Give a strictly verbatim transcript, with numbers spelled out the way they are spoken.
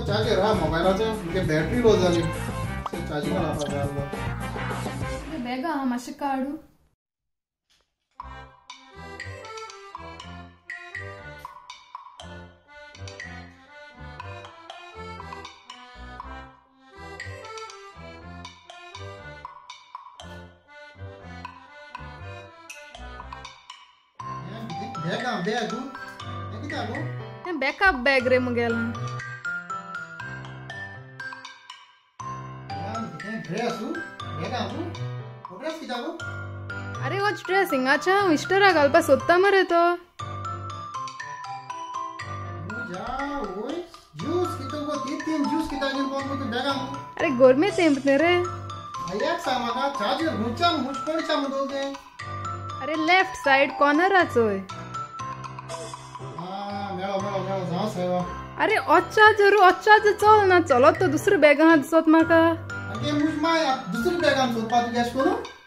charger हा मोबायलाचो म्हणजे बॅटरी लो जाली चार्जिंग लावपाक जाय आसलो बेगा हां मातशें काडू बैग आ बैग ये किता गो हे बैकअप बैग रे मुगेला यार ये ड्रेस बैग आ तू ड्रेस किता गो अरे वो ड्रेस हिंगाच्या इस्टरा घालपा सोदता मरे तो जा ओय ज्यूस कितो गो तीन तीन ज्यूस किता घेऊन कोण तू बैग आ अरे गोरमे तेंपने रे आयाक सामाका चार्जर मुचा मुच कोणचा मदोल दे अरे लेफ्ट साइड कॉर्नराचोय हां मेळो मेळो मेळो जाऊ सेवा अरे अच्छा जरू अच्छा चल ना चलो तो दुसरी बॅग आहा दिसत म्हाका आगे मुच माय दुसरी बॅग आम सोदपा तू गॅस करू